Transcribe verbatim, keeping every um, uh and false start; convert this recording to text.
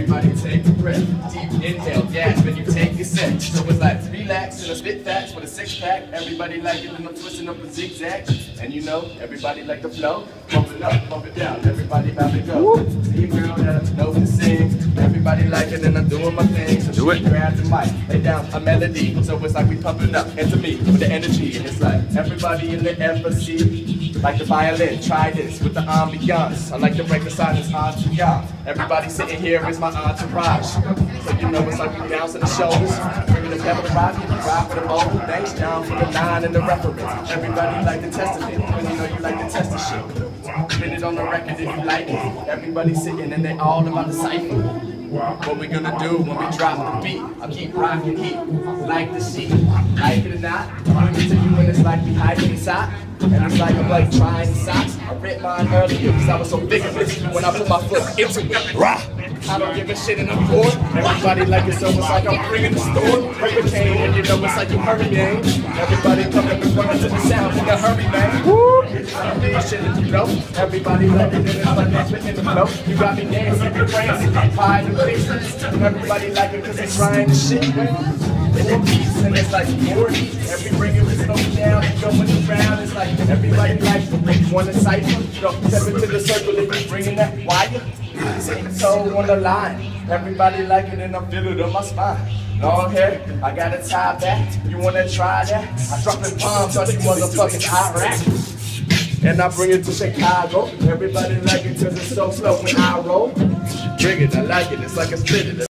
Everybody take a breath, deep inhale, gas, when you take a sip. So it's like relax and a spit facts with a six pack. Everybody like it and I'm twisting up a zigzag. And you know, everybody like the flow. Pump it up, pump it down, everybody about to go. See a girl that I know to sing. Everybody like it and I'm doing my thing. So do it. Grab the mic, lay down a melody. So it's like we pumping up into me with the energy. And it's like everybody in the embassy. Like the violin, try this with the ambiance. I like to break the silence hard to y'all. Everybody sitting here is my entourage. So you know it's like we bounce to the shoulders. Bringing the pebble to rock, rock with a bowl. Thanks down for the line and the reference. Everybody like to test it, when you know you like to test the shit. Spin it on the record if you like it. Everybody sitting and they all about the Cypher. What we gonna do when we drop the beat? I keep rocking heat, like the sheet. Like it or not, I'm bringing it to you when it's like we hiding inside. And it's like I'm like trying socks. I read mine earlier because I was so vigorous when I put my foot into it. Rah! I don't give a shit in the floor. Everybody like it, so it's like I'm bringing the store. Hurricane, and you know it's like you hurrying. Everybody come up and run to the sound in a hurry, man. Woo! I'm doing shit that you know. Everybody like it, and it's like that's in the flow. You got me dancing, you crazy, high and places. Everybody like it because it's trying to shit, man. It's a piece, and it's like forty. Every ring is slow down and going around. It's like everybody likes to bring one to Cypher. Don't step into the circle if you're bringing that wire. Sitting toe on the line. Everybody like it and I feel it on my spine. Long hair, I got a tie back. You wanna try that? I drop it bombs on you motherfuckers Iraq. And I bring it to Chicago. Everybody like it cause it's so slow when I roll. Bring it, I like it, it's like a split.